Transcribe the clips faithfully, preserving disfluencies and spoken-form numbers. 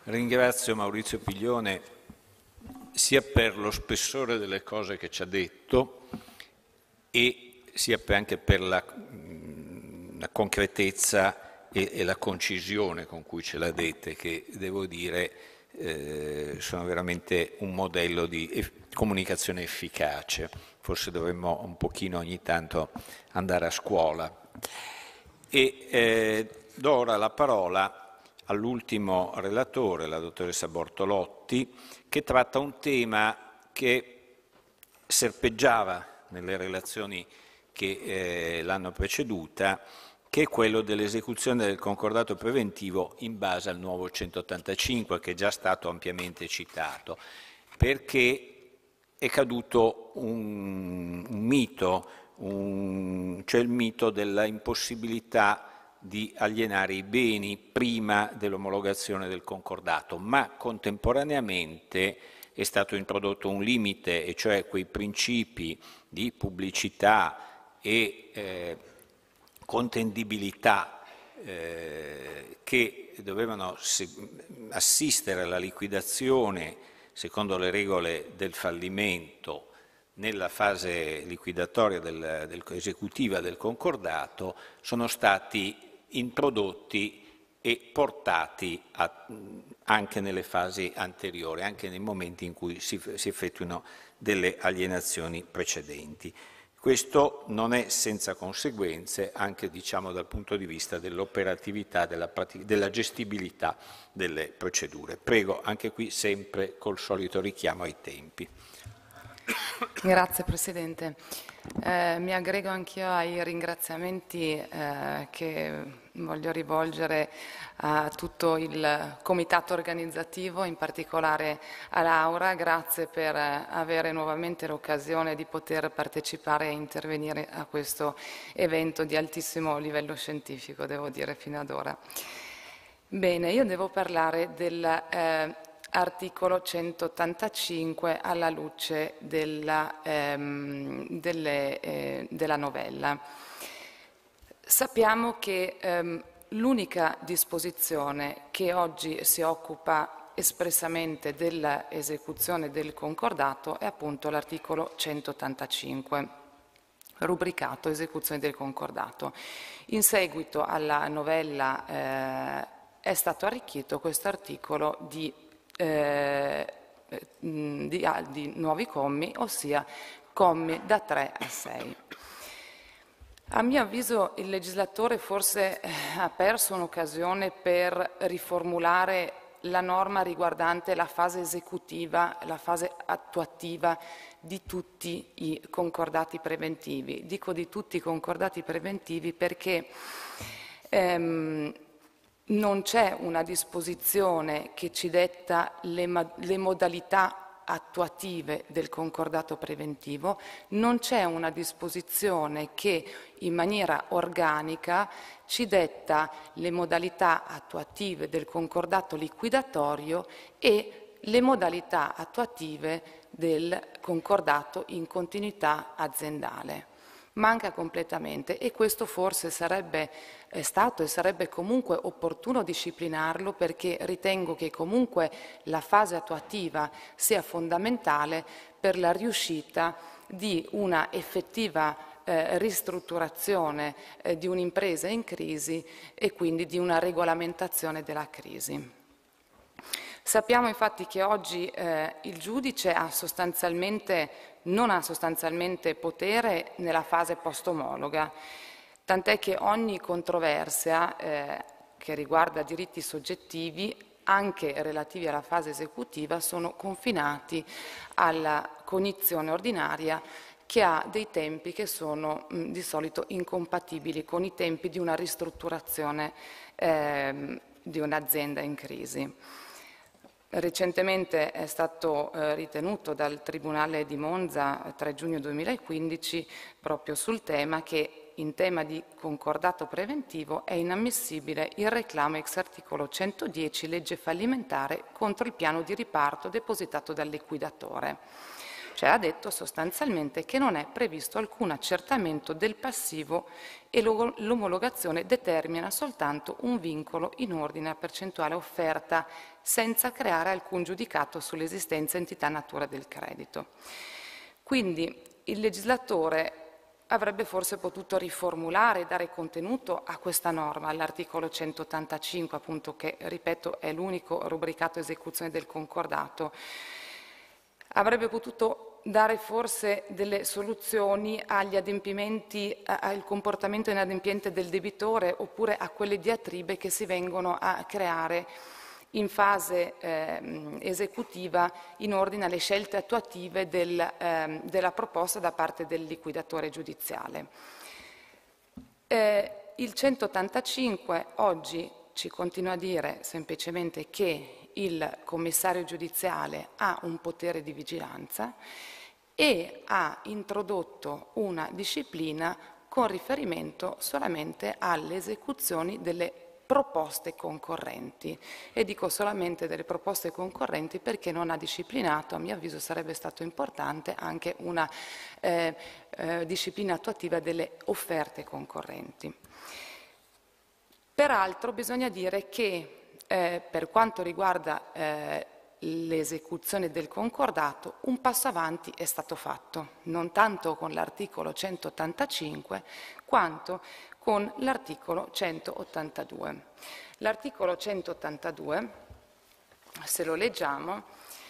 Ringrazio Maurizio Piglione sia per lo spessore delle cose che ci ha detto e sia per anche per la, la concretezza e, e la concisione con cui ce l'ha dette, che devo dire eh, sono veramente un modello di eff- comunicazione efficace. Forse dovremmo un pochino ogni tanto andare a scuola. E eh, do ora la parola all'ultimo relatore, la dottoressa Bortolotti, che tratta un tema che serpeggiava nelle relazioni che eh, l'hanno preceduta, che è quello dell'esecuzione del concordato preventivo in base al nuovo centottantacinque, che è già stato ampiamente citato, perché è caduto un, un mito, un, cioè il mito della impossibilità di alienare i beni prima dell'omologazione del concordato, ma contemporaneamente è stato introdotto un limite, e cioè quei principi di pubblicità e eh, contendibilità eh, che dovevano assistere alla liquidazione secondo le regole del fallimento nella fase liquidatoria del, del, esecutiva del concordato, sono stati introdotti e portati a, anche nelle fasi anteriori, anche nei momenti in cui si, si effettuano delle alienazioni precedenti. Questo non è senza conseguenze anche, diciamo, dal punto di vista dell'operatività, della, della gestibilità delle procedure. Prego, anche qui sempre col solito richiamo ai tempi. Grazie Presidente. Eh, mi aggrego anch'io ai ringraziamenti eh, che voglio rivolgere a tutto il comitato organizzativo, in particolare a Laura. Grazie per avere nuovamente l'occasione di poter partecipare e intervenire a questo evento di altissimo livello scientifico, devo dire, fino ad ora. Bene, io devo parlare del eh, articolo centottantacinque alla luce della, ehm, delle, eh, della novella. Sappiamo che ehm, l'unica disposizione che oggi si occupa espressamente dell'esecuzione del concordato è appunto l'articolo centottantacinque, rubricato esecuzione del concordato. In seguito alla novella eh, è stato arricchito questo articolo di Eh, di, di nuovi commi, ossia commi da tre a sei. A mio avviso il legislatore forse ha perso un'occasione per riformulare la norma riguardante la fase esecutiva, la fase attuativa di tutti i concordati preventivi. Dico di tutti i concordati preventivi perché ehm, non c'è una disposizione che ci detta le, le modalità attuative del concordato preventivo, non c'è una disposizione che in maniera organica ci detta le modalità attuative del concordato liquidatorio e le modalità attuative del concordato in continuità aziendale. Manca completamente e questo forse sarebbe eh, stato e sarebbe comunque opportuno disciplinarlo, perché ritengo che comunque la fase attuativa sia fondamentale per la riuscita di una effettiva eh, ristrutturazione eh, di un'impresa in crisi e quindi di una regolamentazione della crisi. Sappiamo infatti che oggi eh, il giudice ha sostanzialmente, non ha sostanzialmente potere nella fase post-omologa, tant'è che ogni controversia eh, che riguarda diritti soggettivi, anche relativi alla fase esecutiva, sono confinati alla cognizione ordinaria, che ha dei tempi che sono mh, di solito incompatibili con i tempi di una ristrutturazione eh, di un'azienda in crisi. Recentemente è stato eh, ritenuto dal Tribunale di Monza, tre giugno duemilaquindici, proprio sul tema, che in tema di concordato preventivo è inammissibile il reclamo ex articolo centodieci legge fallimentare contro il piano di riparto depositato dal liquidatore. Cioè ha detto sostanzialmente che non è previsto alcun accertamento del passivo e l'omologazione determina soltanto un vincolo in ordine a percentuale offerta senza creare alcun giudicato sull'esistenza entità natura del credito. Quindi il legislatore avrebbe forse potuto riformulare e dare contenuto a questa norma, all'articolo centottantacinque, appunto, che, ripeto, è l'unico rubricato esecuzione del concordato. Avrebbe potuto dare forse delle soluzioni agli adempimenti, al comportamento inadempiente del debitore oppure a quelle diatribe che si vengono a creare in fase eh, esecutiva in ordine alle scelte attuative del, eh, della proposta da parte del liquidatore giudiziale. Eh, il centottantacinque oggi ci continua a dire semplicemente che il commissario giudiziale ha un potere di vigilanza e ha introdotto una disciplina con riferimento solamente alle esecuzioni delle proposte concorrenti, e dico solamente delle proposte concorrenti perché non ha disciplinato, a mio avviso sarebbe stato importante, anche una eh, eh, disciplina attuativa delle offerte concorrenti. Peraltro bisogna dire che eh, per quanto riguarda eh, l'esecuzione del concordato, un passo avanti è stato fatto, non tanto con l'articolo centottantacinque quanto con l'articolo centottantadue. L'articolo centottantadue, se lo leggiamo,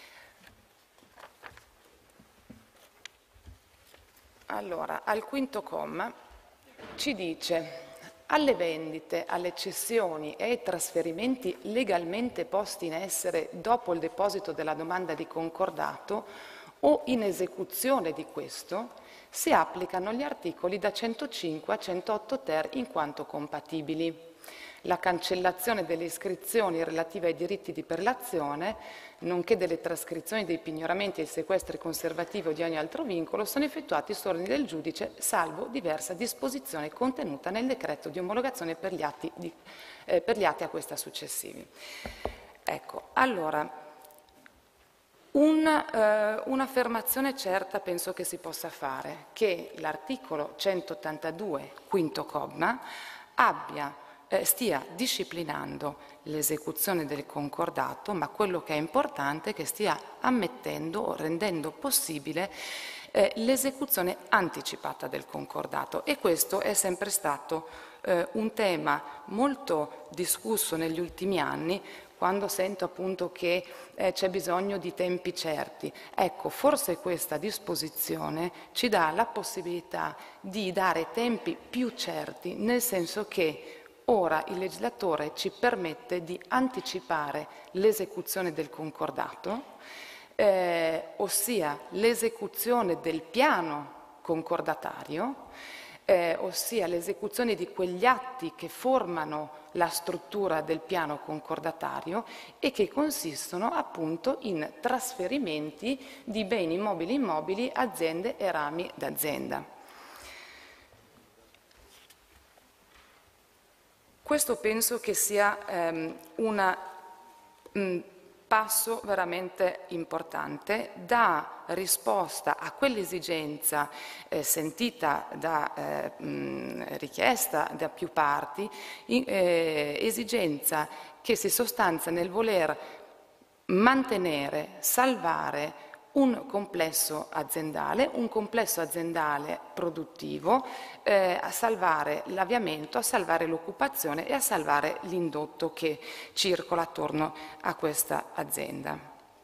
allora, al quinto comma ci dice: alle vendite, alle cessioni e ai trasferimenti legalmente posti in essere dopo il deposito della domanda di concordato o in esecuzione di questo, si applicano gli articoli da centocinque a centootto ter in quanto compatibili. La cancellazione delle iscrizioni relative ai diritti di prelazione, nonché delle trascrizioni dei pignoramenti e i sequestri conservativi o di ogni altro vincolo, sono effettuati su ordine del giudice, salvo diversa disposizione contenuta nel decreto di omologazione per gli atti, di, eh, per gli atti a questa successivi. Ecco, allora, un, eh, un'affermazione certa penso che si possa fare, che l'articolo centottantadue, quinto comma, abbia Eh, stia disciplinando l'esecuzione del concordato, ma quello che è importante è che stia ammettendo o rendendo possibile eh, l'esecuzione anticipata del concordato, e questo è sempre stato eh, un tema molto discusso negli ultimi anni, quando sento appunto che eh, c'è bisogno di tempi certi. Ecco, forse questa disposizione ci dà la possibilità di dare tempi più certi, nel senso che ora il legislatore ci permette di anticipare l'esecuzione del concordato, eh, ossia l'esecuzione del piano concordatario, eh, ossia l'esecuzione di quegli atti che formano la struttura del piano concordatario e che consistono appunto in trasferimenti di beni mobili e immobili, aziende e rami d'azienda. Questo penso che sia ehm, un passo veramente importante, dà risposta a quell'esigenza eh, sentita da eh, mh, richiesta da più parti, in, eh, esigenza che si sostanzia nel voler mantenere, salvare un complesso aziendale, un complesso aziendale produttivo, eh, a salvare l'avviamento, a salvare l'occupazione e a salvare l'indotto che circola attorno a questa azienda.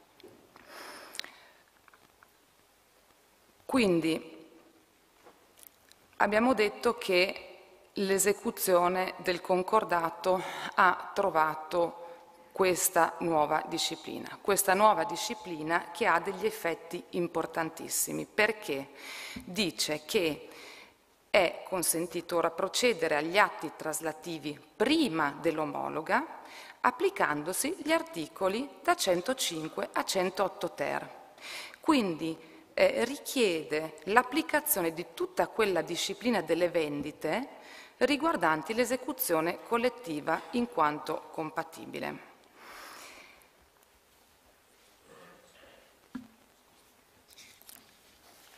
Quindi abbiamo detto che l'esecuzione del concordato ha trovato questa nuova disciplina, questa nuova disciplina che ha degli effetti importantissimi, perché dice che è consentito ora procedere agli atti traslativi prima dell'omologa, applicandosi gli articoli da centocinque a centootto ter. Quindi eh, richiede l'applicazione di tutta quella disciplina delle vendite riguardanti l'esecuzione collettiva in quanto compatibile.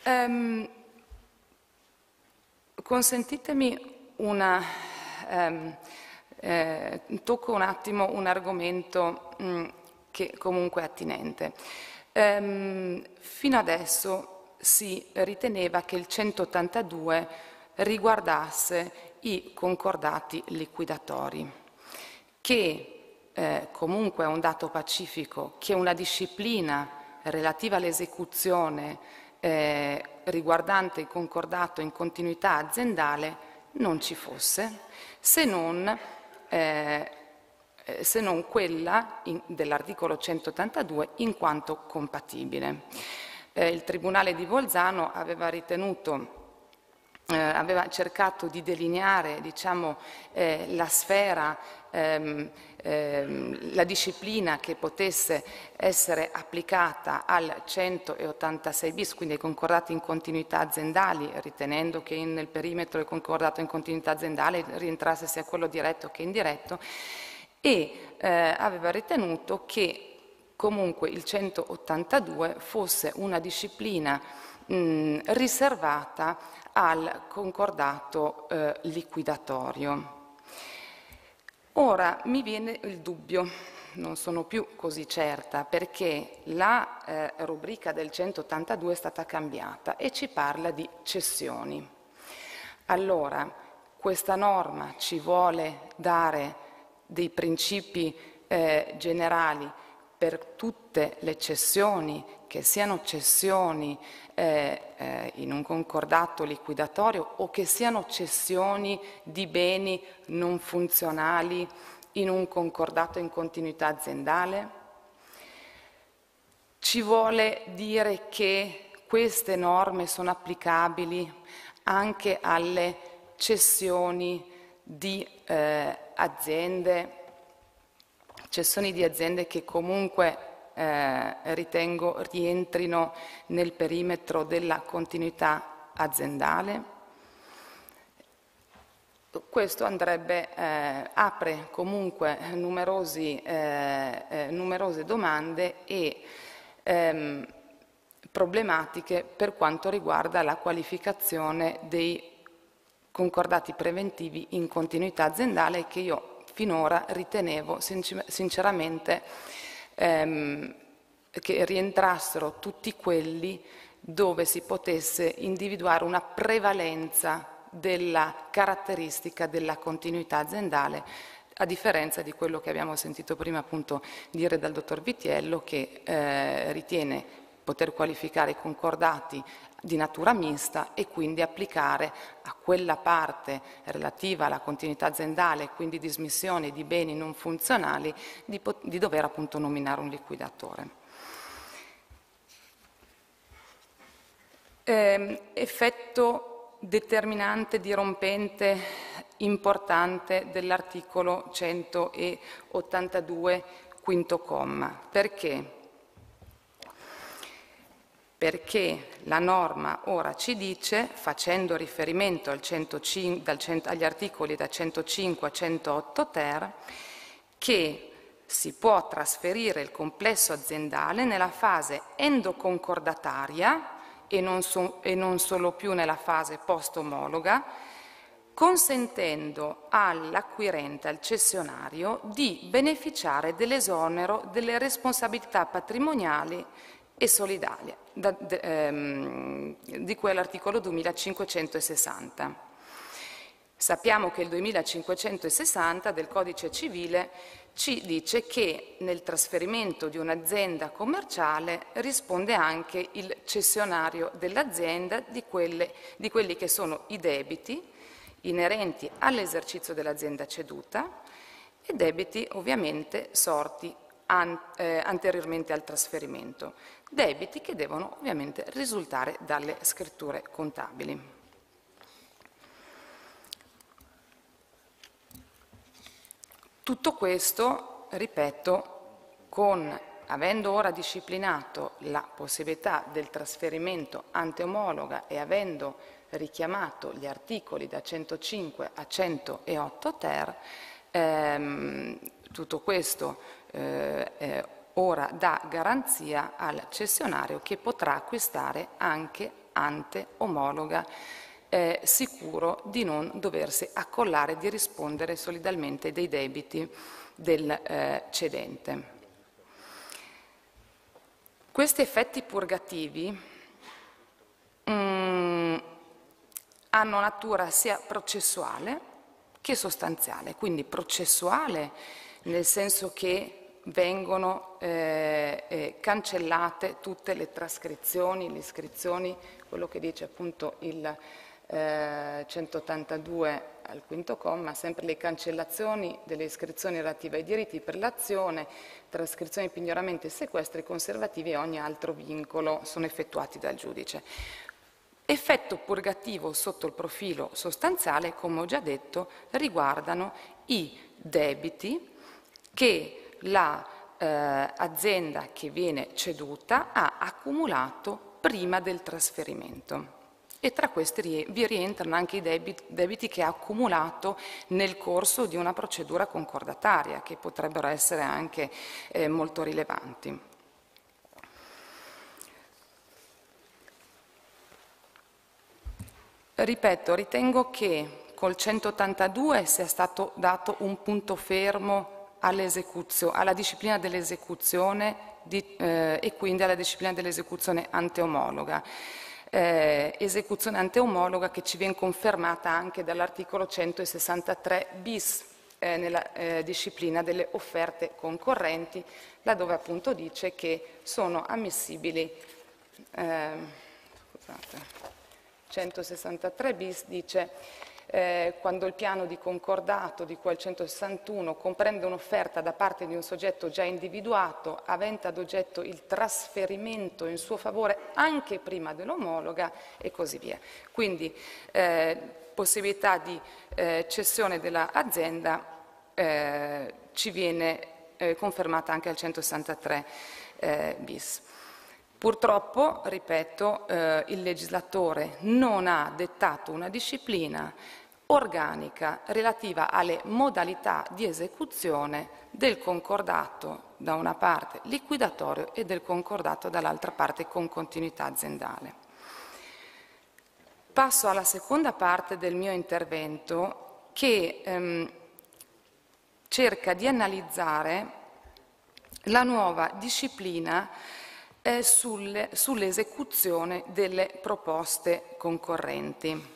Um, consentitemi una... Um, eh, tocco un attimo un argomento mh, che comunque è attinente. Um, fino adesso si riteneva che il centottantadue riguardasse i concordati liquidatori, che eh, comunque è un dato pacifico, che una disciplina relativa all'esecuzione eh, riguardante il concordato in continuità aziendale non ci fosse, se non, eh, se non quella dell'articolo centottantadue in quanto compatibile. Eh, il Tribunale di Bolzano aveva ritenuto Eh, aveva cercato di delineare, diciamo, eh, la sfera, ehm, ehm, la disciplina che potesse essere applicata al centottantasei bis, quindi ai concordati in continuità aziendali, ritenendo che nel perimetro del concordato in continuità aziendale rientrasse sia quello diretto che indiretto, e eh, aveva ritenuto che comunque il centottantadue fosse una disciplina mh, riservata al concordato eh, liquidatorio. Ora mi viene il dubbio, non sono più così certa, perché la eh, rubrica del centottantadue è stata cambiata e ci parla di cessioni. Allora, questa norma ci vuole dare dei principi eh, generali per tutte le cessioni, che siano cessioni eh, eh, in un concordato liquidatorio o che siano cessioni di beni non funzionali in un concordato in continuità aziendale? Ci vuole dire che queste norme sono applicabili anche alle cessioni di eh, aziende, cessioni di aziende che comunque Eh, ritengo rientrino nel perimetro della continuità aziendale. Questo andrebbe, eh, apre comunque numerosi, eh, eh, numerose domande e ehm, problematiche per quanto riguarda la qualificazione dei concordati preventivi in continuità aziendale, che io finora ritenevo sincer- sinceramente Ehm, che rientrassero tutti quelli dove si potesse individuare una prevalenza della caratteristica della continuità aziendale, a differenza di quello che abbiamo sentito prima appunto dire dal dottor Vitiello, che eh, ritiene poter qualificare i concordati di natura mista e quindi applicare a quella parte relativa alla continuità aziendale e quindi dismissione di beni non funzionali di, di dover appunto nominare un liquidatore. Eh, effetto determinante dirompente importante dell'articolo centottantadue quinto comma. Perché? Perché la norma ora ci dice, facendo riferimento al centocinque, dal cento, agli articoli da centocinque a centootto ter, che si può trasferire il complesso aziendale nella fase endoconcordataria e non, so, e non solo più nella fase post-omologa, consentendo all'acquirente, al cessionario, di beneficiare dell'esonero delle responsabilità patrimoniali e solidali da, de, ehm, di cui all'articolo duemilacinquecentosessanta. Sappiamo che il duemilacinquecentosessanta del Codice Civile ci dice che nel trasferimento di un'azienda commerciale risponde anche il cessionario dell'azienda di, di quelli che sono i debiti inerenti all'esercizio dell'azienda ceduta e debiti ovviamente sorti an, eh, anteriormente al trasferimento. Debiti che devono ovviamente risultare dalle scritture contabili. Tutto questo, ripeto, con, avendo ora disciplinato la possibilità del trasferimento ante omologa e avendo richiamato gli articoli da centocinque a centootto ter, ehm, tutto questo eh, eh, ora dà garanzia al cessionario che potrà acquistare anche ante omologa, eh, sicuro di non doversi accollare, di rispondere solidalmente dei debiti del eh, cedente. Questi effetti purgativi mm, hanno natura sia processuale che sostanziale, quindi processuale nel senso che vengono eh, eh, cancellate tutte le trascrizioni, le iscrizioni, quello che dice appunto il eh, centottantadue al quinto comma, sempre le cancellazioni delle iscrizioni relative ai diritti per l'azione, trascrizioni, pignoramenti, sequestri conservativi e ogni altro vincolo sono effettuati dal giudice. Effetto purgativo sotto il profilo sostanziale, come ho già detto, riguardano i debiti che l'azienda eh, che viene ceduta ha accumulato prima del trasferimento. E tra questi vi rientrano anche i debiti, debiti che ha accumulato nel corso di una procedura concordataria, che potrebbero essere anche eh, molto rilevanti. Ripeto, ritengo che col centottantadue sia stato dato un punto fermo all'esecuzione, alla disciplina dell'esecuzione di, eh, e quindi alla disciplina dell'esecuzione anteomologa. Eh, esecuzione anteomologa che ci viene confermata anche dall'articolo centosessantatré bis eh, nella eh, disciplina delle offerte concorrenti, laddove appunto dice che sono ammissibili, eh, scusate, centosessantatré bis dice eh, quando il piano di concordato di cui al centosessantuno comprende un'offerta da parte di un soggetto già individuato avente ad oggetto il trasferimento in suo favore anche prima dell'omologa e così via. Quindi eh, possibilità di eh, cessione dell'azienda eh, ci viene eh, confermata anche al centosessantatré eh, bis. Purtroppo, ripeto, eh, il legislatore non ha dettato una disciplina organica relativa alle modalità di esecuzione del concordato da una parte liquidatorio e del concordato dall'altra parte con continuità aziendale. Passo alla seconda parte del mio intervento che ehm, cerca di analizzare la nuova disciplina eh, sulle, sull'esecuzione delle proposte concorrenti.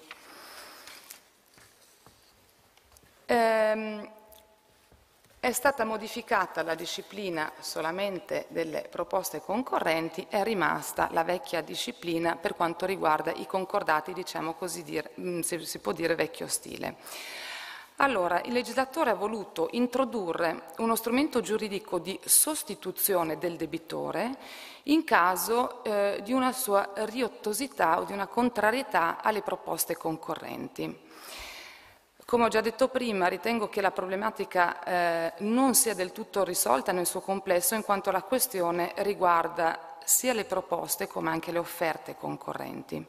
Ehm, è stata modificata la disciplina solamente delle proposte concorrenti, è rimasta la vecchia disciplina per quanto riguarda i concordati, diciamo così, dire, se si può dire vecchio stile. Allora, il legislatore ha voluto introdurre uno strumento giuridico di sostituzione del debitore in caso eh, di una sua riottosità o di una contrarietà alle proposte concorrenti. Come ho già detto prima, ritengo che la problematica eh, non sia del tutto risolta nel suo complesso, in quanto la questione riguarda sia le proposte come anche le offerte concorrenti.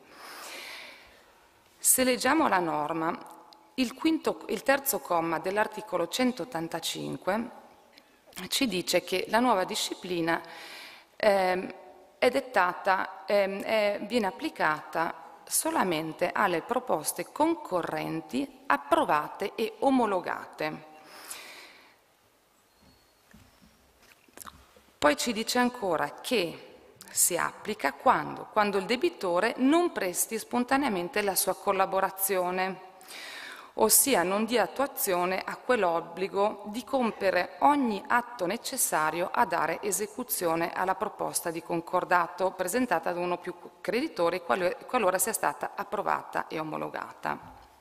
Se leggiamo la norma, il, quinto, il terzo comma dell'articolo centottantacinque ci dice che la nuova disciplina eh, è dettata, eh, è, viene applicata solamente alle proposte concorrenti approvate e omologate. Poi ci dice ancora che si applica quando, quando il debitore non presti spontaneamente la sua collaborazione, ossia non dia attuazione a quell'obbligo di compiere ogni atto necessario a dare esecuzione alla proposta di concordato presentata da uno o più creditori qualora sia stata approvata e omologata.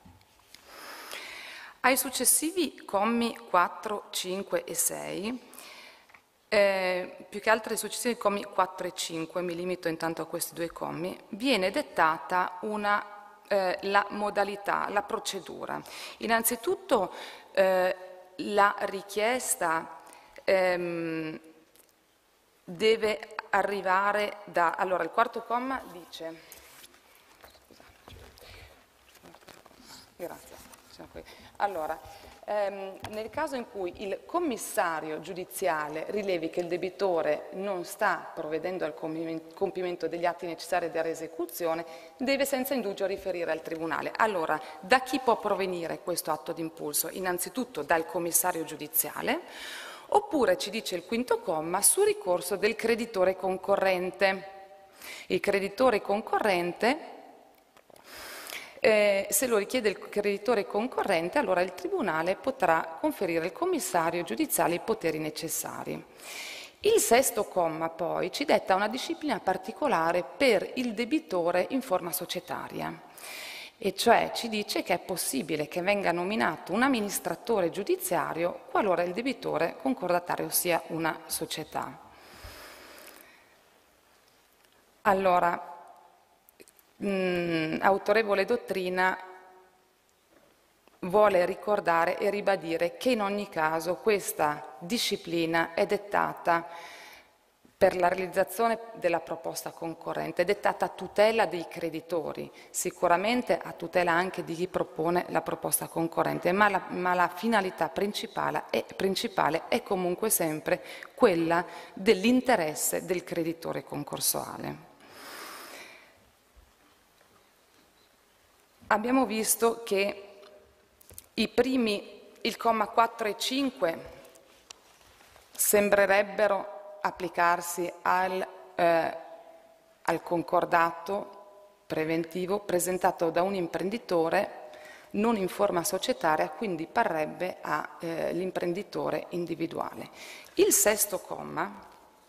Ai successivi commi quattro, cinque e sei, eh, più che altro ai successivi commi quattro e cinque, mi limito intanto a questi due commi, viene dettata una Eh, la modalità, la procedura. Innanzitutto eh, la richiesta ehm, deve arrivare da... Allora, il quarto comma dice... Scusate. Grazie. Allora, Ehm, nel caso in cui il commissario giudiziale rilevi che il debitore non sta provvedendo al compimento degli atti necessari alla esecuzione, deve senza indugio riferire al Tribunale. Allora, da chi può provenire questo atto d'impulso? Innanzitutto dal commissario giudiziale, oppure, ci dice il quinto comma, su ricorso del creditore concorrente. Il creditore concorrente, eh, se lo richiede il creditore concorrente, allora il Tribunale potrà conferire al commissario giudiziale i poteri necessari. Il sesto comma poi ci detta una disciplina particolare per il debitore in forma societaria, e cioè ci dice che è possibile che venga nominato un amministratore giudiziario qualora il debitore concordatario sia una società. Allora, mh, autorevole dottrina vuole ricordare e ribadire che in ogni caso questa disciplina è dettata per la realizzazione della proposta concorrente, è dettata a tutela dei creditori, sicuramente a tutela anche di chi propone la proposta concorrente, ma la, ma la finalità principale è, principale è comunque sempre quella dell'interesse del creditore concorsuale. Abbiamo visto che i primi, il comma quattro e cinque, sembrerebbero applicarsi al, eh, al concordato preventivo presentato da un imprenditore non in forma societaria, quindi parrebbe all'imprenditore eh, individuale. Il sesto comma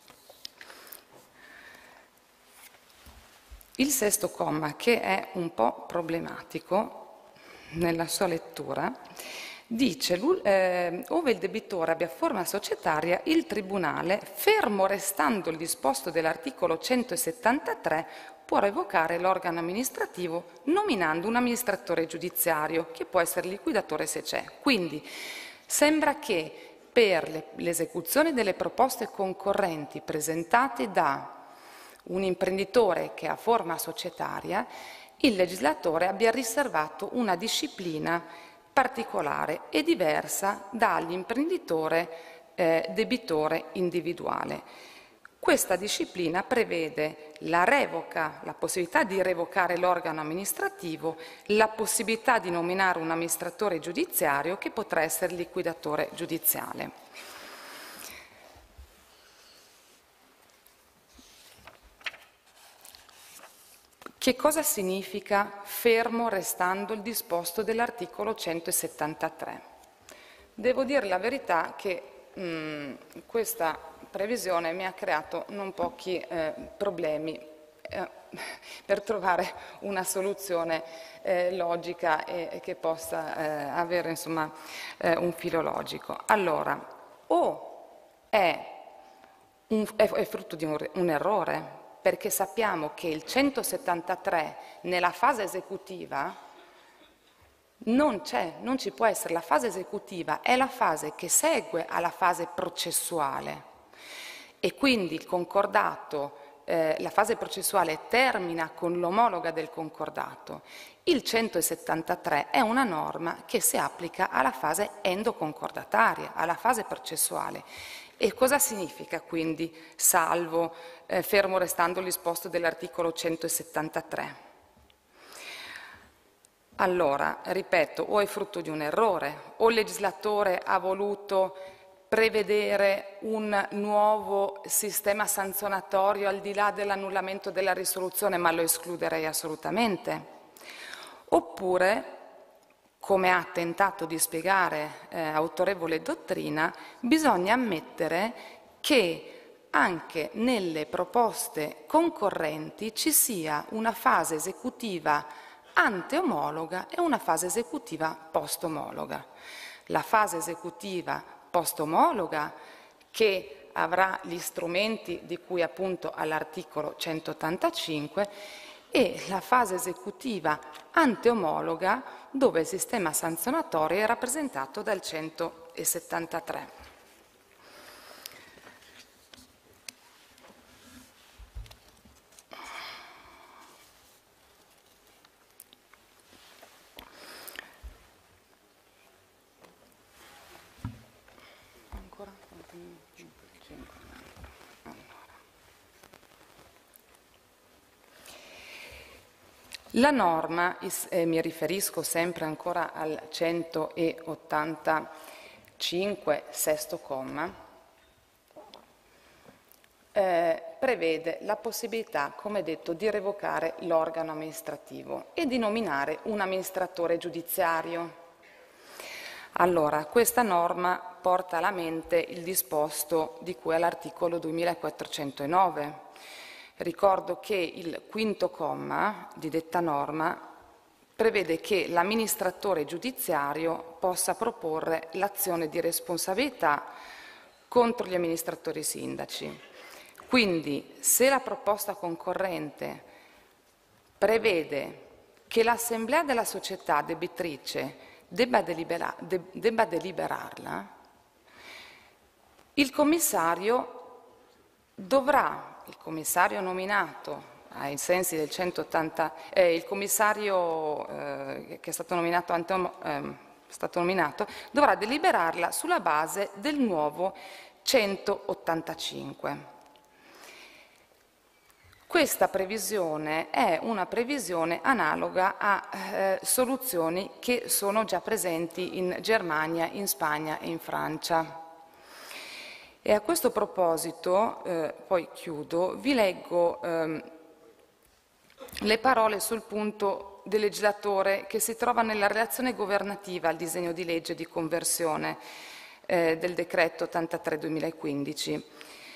Il sesto comma, che è un po' problematico nella sua lettura, dice, eh, ove il debitore abbia forma societaria, il Tribunale, fermo restando il disposto dell'articolo centosettantatré, può revocare l'organo amministrativo nominando un amministratore giudiziario, che può essere liquidatore se c'è. Quindi sembra che per l'esecuzione delle proposte concorrenti presentate da un imprenditore che ha forma societaria, il legislatore abbia riservato una disciplina particolare e diversa dall'imprenditore eh, debitore individuale. Questa disciplina prevede la revoca, la possibilità di revocare l'organo amministrativo, la possibilità di nominare un amministratore giudiziario che potrà essere liquidatore giudiziale. Che cosa significa fermo restando il disposto dell'articolo centosettantatré? Devo dire la verità che mh, questa previsione mi ha creato non pochi eh, problemi eh, per trovare una soluzione eh, logica e, e che possa eh, avere insomma, eh, un filo logico. Allora, o è, un, è, è frutto di un, un errore, perché sappiamo che il centosettantatré nella fase esecutiva non c'è, non ci può essere. La fase esecutiva è la fase che segue alla fase processuale e quindi il concordato, eh, la fase processuale termina con l'omologa del concordato. Il centosettantatré è una norma che si applica alla fase endoconcordataria, alla fase processuale. E cosa significa quindi salvo, eh, fermo restando il disposto dell'articolo centosettantatré? Allora, ripeto, o è frutto di un errore, o il legislatore ha voluto prevedere un nuovo sistema sanzionatorio al di là dell'annullamento della risoluzione, ma lo escluderei assolutamente. Oppure, come ha tentato di spiegare eh, autorevole dottrina, bisogna ammettere che anche nelle proposte concorrenti ci sia una fase esecutiva anteomologa e una fase esecutiva postomologa. La fase esecutiva postomologa, che avrà gli strumenti di cui appunto all'articolo centottantacinque, e la fase esecutiva anteomologa, dove il sistema sanzionatorio è rappresentato dal centosettantatré. La norma, eh, mi riferisco sempre ancora al centottantacinque, sesto comma, eh, prevede la possibilità, come detto, di revocare l'organo amministrativo e di nominare un amministratore giudiziario. Allora, questa norma porta alla mente il disposto di cui all'articolo duemilaquattrocentonove. Ricordo che il quinto comma di detta norma prevede che l'amministratore giudiziario possa proporre l'azione di responsabilità contro gli amministratori sindaci. Quindi, se la proposta concorrente prevede che l'assemblea della società debitrice debba, delibera, de, debba deliberarla, il commissario dovrà il commissario nominato ai sensi del centottanta, eh, il commissario eh, che è stato nominato, eh, stato nominato dovrà deliberarla sulla base del nuovo centottantacinque. Questa previsione è una previsione analoga a eh, soluzioni che sono già presenti in Germania, in Spagna e in Francia. E a questo proposito, eh, poi chiudo, vi leggo ehm, le parole sul punto del legislatore che si trova nella relazione governativa al disegno di legge di conversione eh, del decreto ottantatré duemilaquindici.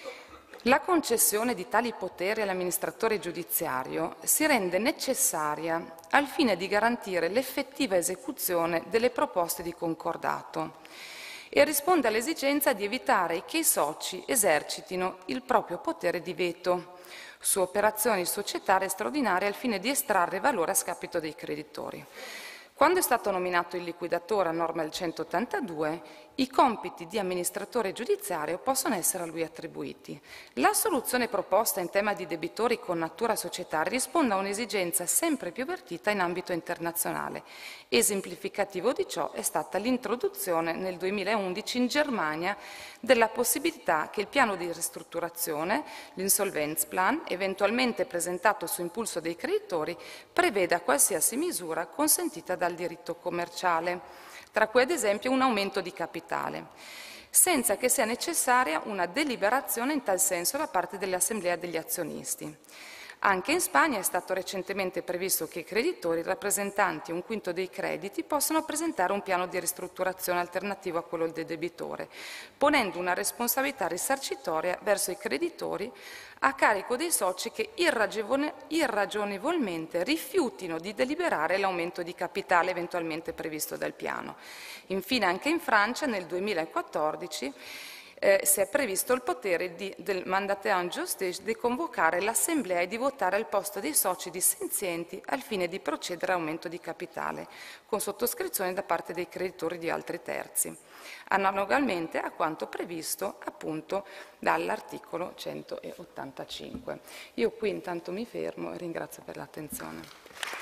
La concessione di tali poteri all'amministratore giudiziario si rende necessaria al fine di garantire l'effettiva esecuzione delle proposte di concordato e risponde all'esigenza di evitare che i soci esercitino il proprio potere di veto su operazioni societarie straordinarie al fine di estrarre valore a scapito dei creditori. Quando è stato nominato il liquidatore a norma del centottantadue, i compiti di amministratore giudiziario possono essere a lui attribuiti. La soluzione proposta in tema di debitori con natura societaria risponde a un'esigenza sempre più avvertita in ambito internazionale. Esemplificativo di ciò è stata l'introduzione nel duemilaundici in Germania della possibilità che il piano di ristrutturazione, l'Insolvenzplan, eventualmente presentato su impulso dei creditori, preveda qualsiasi misura consentita dal diritto commerciale, tra cui ad esempio un aumento di capitale, senza che sia necessaria una deliberazione in tal senso da parte dell'Assemblea degli azionisti. Anche in Spagna è stato recentemente previsto che i creditori, rappresentanti un quinto dei crediti, possano presentare un piano di ristrutturazione alternativo a quello del debitore, ponendo una responsabilità risarcitoria verso i creditori a carico dei soci che irragionevolmente rifiutino di deliberare l'aumento di capitale eventualmente previsto dal piano. Infine, anche in Francia nel duemilaquattordici Eh, si è previsto il potere di, del mandataire en justice di convocare l'assemblea e di votare al posto dei soci dissenzienti al fine di procedere all'aumento di capitale, con sottoscrizione da parte dei creditori di altri terzi, analogamente a quanto previsto appunto dall'articolo centottantacinque. Io qui intanto mi fermo e ringrazio per l'attenzione.